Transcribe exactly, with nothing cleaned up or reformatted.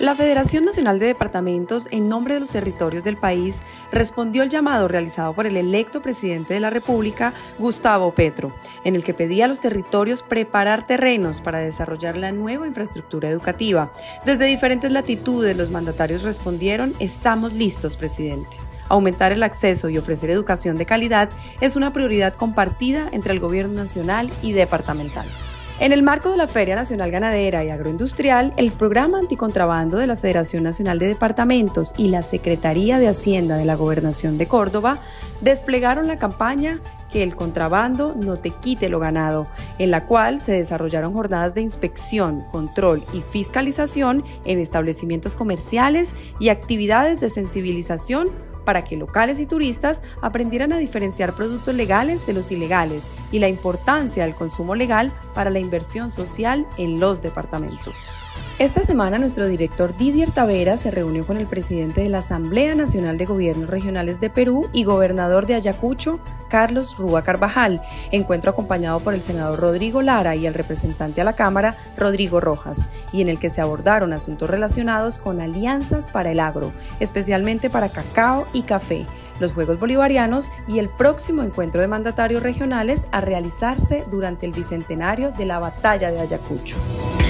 La Federación Nacional de Departamentos, en nombre de los territorios del país, respondió al llamado realizado por el electo presidente de la República, Gustavo Petro, en el que pedía a los territorios preparar terrenos para desarrollar la nueva infraestructura educativa. Desde diferentes latitudes, los mandatarios respondieron: "Estamos listos, presidente". Aumentar el acceso y ofrecer educación de calidad es una prioridad compartida entre el gobierno nacional y departamental. En el marco de la Feria Nacional Ganadera y Agroindustrial, el Programa Anticontrabando de la Federación Nacional de Departamentos y la Secretaría de Hacienda de la Gobernación de Córdoba desplegaron la campaña Que el contrabando no te quite lo ganado, en la cual se desarrollaron jornadas de inspección, control y fiscalización en establecimientos comerciales y actividades de sensibilización para que locales y turistas aprendieran a diferenciar productos legales de los ilegales y la importancia del consumo legal para la inversión social en los departamentos. Esta semana nuestro director Didier Tavera se reunió con el presidente de la Asamblea Nacional de Gobiernos Regionales de Perú y gobernador de Ayacucho, Carlos Rúa Carvajal, encuentro acompañado por el senador Rodrigo Lara y el representante a la Cámara, Rodrigo Rojas, y en el que se abordaron asuntos relacionados con alianzas para el agro, especialmente para cacao y café, los Juegos Bolivarianos y el próximo encuentro de mandatarios regionales a realizarse durante el bicentenario de la Batalla de Ayacucho.